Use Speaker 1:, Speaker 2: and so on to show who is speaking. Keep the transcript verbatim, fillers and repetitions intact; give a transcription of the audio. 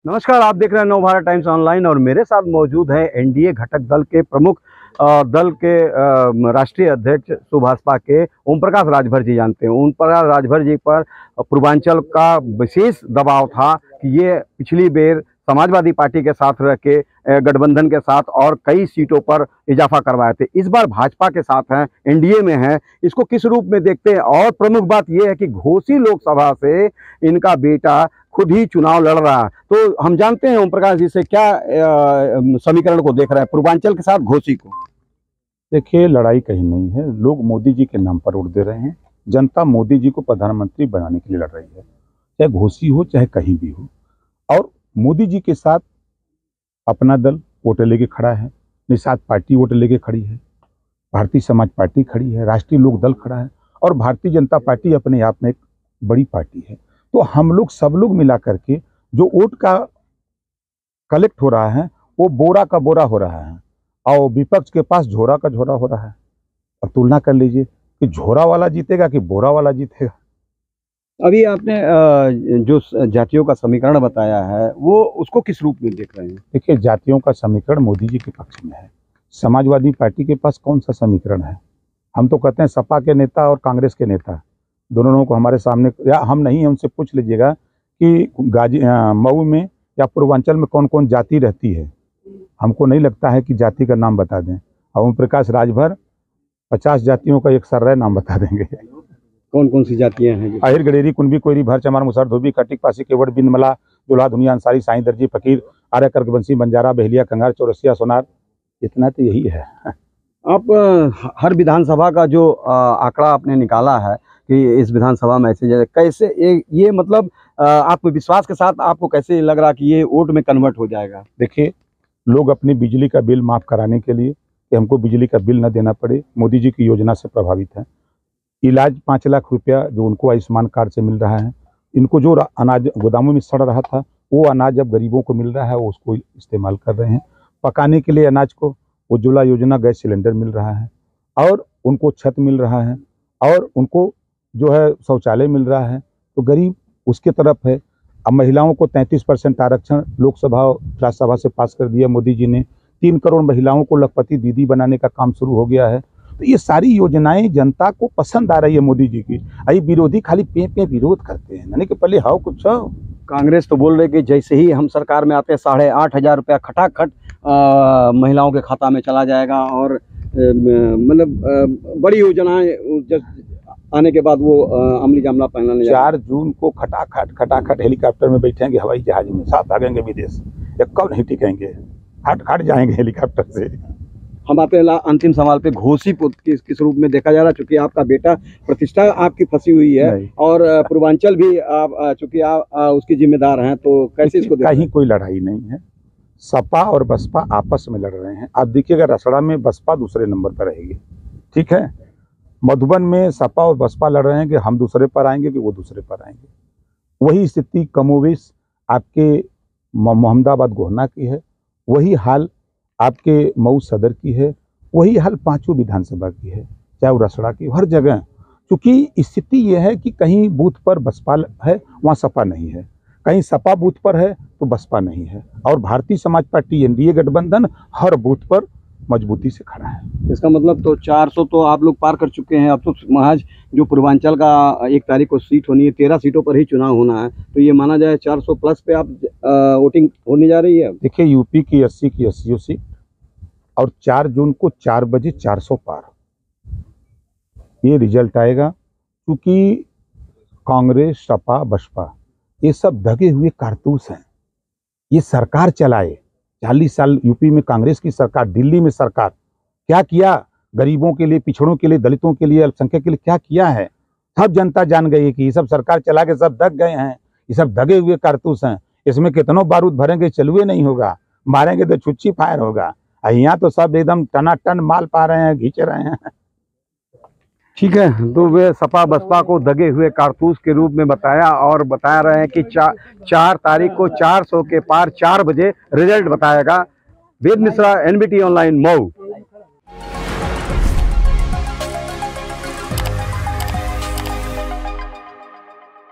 Speaker 1: नमस्कार, आप देख रहे हैं नव भारत टाइम्स ऑनलाइन और मेरे साथ मौजूद है एनडीए घटक दल के प्रमुख अ, दल के अ, राष्ट्रीय अध्यक्ष सुभाषपा के ओम प्रकाश राजभर जी। जानते हैं ओम प्रकाश राजभर जी पर पूर्वांचल का विशेष दबाव था कि ये पिछली बेर समाजवादी पार्टी के साथ रह के अ, गठबंधन के साथ और कई सीटों पर इजाफा करवाए थे। इस बार भाजपा के साथ हैं, एनडीए में हैं, इसको किस रूप में देखते हैं? और प्रमुख बात यह है कि घोसी लोकसभा से इनका बेटा खुद ही चुनाव लड़ रहा है। तो हम जानते हैं ओम प्रकाश जी से क्या अ, समीकरण को देख रहे हैं पूर्वांचल के साथ घोसी को?
Speaker 2: देखिए, लड़ाई कहीं नहीं है। लोग मोदी जी के नाम पर वोट दे रहे हैं। जनता मोदी जी को प्रधानमंत्री बनाने के लिए लड़ रही है, चाहे घोसी हो चाहे कहीं भी हो। और मोदी जी के साथ अपना दल वोट लेके खड़ा है, निषाद पार्टी वोट लेके खड़ी है, भारतीय समाज पार्टी खड़ी है, राष्ट्रीय लोक दल खड़ा है और भारतीय जनता पार्टी अपने आप में एक बड़ी पार्टी है। तो हम लोग सब लोग मिला करके जो वोट का कलेक्ट हो रहा है वो बोरा का बोरा हो रहा है और विपक्ष के पास झोरा का झोरा हो रहा है। अब तुलना कर लीजिए कि झोरा वाला जीतेगा कि बोरा वाला जीतेगा।
Speaker 1: अभी आपने अ, जो जातियों का समीकरण बताया है वो उसको किस रूप में देख रहे हैं?
Speaker 2: देखिए, जातियों का समीकरण मोदी जी के पक्ष में है। समाजवादी पार्टी के पास कौन सा समीकरण है? हम तो कहते हैं सपा के नेता और कांग्रेस के नेता दोनों को हमारे सामने, या हम नहीं, उनसे पूछ लीजिएगा कि गाजी मऊ में या पूर्वांचल में कौन कौन जाति रहती है। हमको नहीं लगता है कि जाति का नाम बता दें। और ओम प्रकाश राजभर पचास जातियों का एक सर्रा नाम बता देंगे।
Speaker 1: कौन कौन सी जातियां हैं?
Speaker 2: आहिर, गडेरी, कुंभी, कोयरी, भर, चमार, मुसहर, धोबी, कटिक, पासी, केवट, बिंद, मला, दुल्हा, दुनिया, अंसारी, साईं, दर्जी, फकीर, आर्य, कर्कवंशी, बंजारा, बहेलिया, कंगार, चौरसिया, सोनार, इतना तो यही है।
Speaker 1: आप अ, हर विधानसभा का जो अ, आंकड़ा आपने निकाला है कि इस विधानसभा में ऐसे जगह कैसे ये, ये मतलब अ, आत्मविश्वास के साथ आपको कैसे लग रहा कि ये वोट में कन्वर्ट हो जाएगा?
Speaker 2: देखिए, लोग अपनी बिजली का बिल माफ़ कराने के लिए कि हमको बिजली का बिल न देना पड़े, मोदी जी की योजना से प्रभावित हैं। इलाज पाँच लाख रुपया जो उनको आयुष्मान कार्ड से मिल रहा है, इनको जो अनाज गोदामों में सड़ रहा था वो अनाज अब गरीबों को मिल रहा है, वो उसको इस्तेमाल कर रहे हैं। पकाने के लिए अनाज को उज्ज्वला योजना गैस सिलेंडर मिल रहा है और उनको छत मिल रहा है और उनको जो है शौचालय मिल रहा है। तो गरीब उसके तरफ है। अब महिलाओं को तैंतीस परसेंट आरक्षण लोकसभा राज्यसभा से पास कर दिया मोदी जी ने। तीन करोड़ महिलाओं को लखपति दीदी बनाने का काम शुरू हो गया है। तो ये सारी योजनाएं जनता को पसंद आ रही है मोदी जी की। अभी विरोधी खाली पे पे विरोध करते हैं, यानी कि पहले हाउ कुछ हो।
Speaker 1: कांग्रेस तो बोल रहे कि जैसे ही हम सरकार में आते हैं साढ़े आठ हजार रुपया खटाखट महिलाओं के खाता में चला जाएगा और अ, मतलब अ, बड़ी योजनाएं जब आने के बाद वो अ, अमली जामला पहनाने
Speaker 2: चार जून को खटाखट खटाखट हेलीकॉप्टर में बैठेंगे, हवाई जहाज में साथ भागेंगे विदेश, एक कब नहीं टिकेंगे, हट हट जाएंगे हेलीकॉप्टर से।
Speaker 1: हम आते हैं अंतिम सवाल पे। घोसी को किस किस रूप में देखा जा रहा है? चूंकि आपका बेटा प्रतिष्ठा आपकी फंसी हुई है और पूर्वांचल भी आप चूंकि आप उसकी जिम्मेदार हैं, तो कैसे इसको?
Speaker 2: कहीं कोई लड़ाई नहीं है। सपा और बसपा आपस में लड़ रहे हैं। आप देखिएगा, रसड़ा में बसपा दूसरे नंबर पर रहेगी, ठीक है। मधुबन में सपा और बसपा लड़ रहे हैं कि हम दूसरे पर आएंगे कि वो दूसरे पर आएंगे। वही स्थिति कमोवेश आपके मोहम्मदाबाद गोहना की है, वही हाल आपके मऊ सदर की है, वही हाल पांचों विधानसभा की है, चाहे वो रसड़ा की, हर जगह। क्योंकि स्थिति ये है कि कहीं बूथ पर बसपा है वहाँ सपा नहीं है, कहीं सपा बूथ पर है तो बसपा नहीं है। और भारतीय समाज पार्टी एनडीए गठबंधन हर बूथ पर मजबूती से खड़ा है।
Speaker 1: इसका मतलब तो चार सौ तो आप लोग पार कर चुके हैं। अब तो महज जो पूर्वांचल का एक तारीख को सीट होनी है, तेरह सीटों पर ही चुनाव होना है, तो ये माना जाए चार सौ प्लस पे आप वोटिंग होने जा रही है।
Speaker 2: देखिए, यूपी की अस्सी की अस्सी सीट और चार जून को चार बजे चार सौ पार ये रिजल्ट आएगा। क्योंकि कांग्रेस, सपा, बसपा ये सब दगे हुए कारतूस हैं। ये सरकार चलाए चालीस साल, यूपी में कांग्रेस की सरकार, दिल्ली में सरकार, क्या किया गरीबों के लिए, पिछड़ों के लिए, दलितों के लिए, अल्पसंख्यक के लिए क्या किया है? सब जनता जान गई है कि ये सब सरकार चला के सब दग गए हैं, ये सब दगे हुए कारतूस हैं। इसमें कितनों बारूद भरेंगे चलुए नहीं होगा, मारेंगे तो छुच्छी फायर होगा। यहाँ तो सब एकदम टनाटन माल पा रहे हैं, खींच रहे हैं।
Speaker 1: ठीक है, तो वे सपा बसपा को दगे हुए कारतूस के रूप में बताया और बता रहे हैं कि चा, चार तारीख को चार सौ के पार चार बजे रिजल्ट बताएगा। Ved Mishra, NBT online, Mau.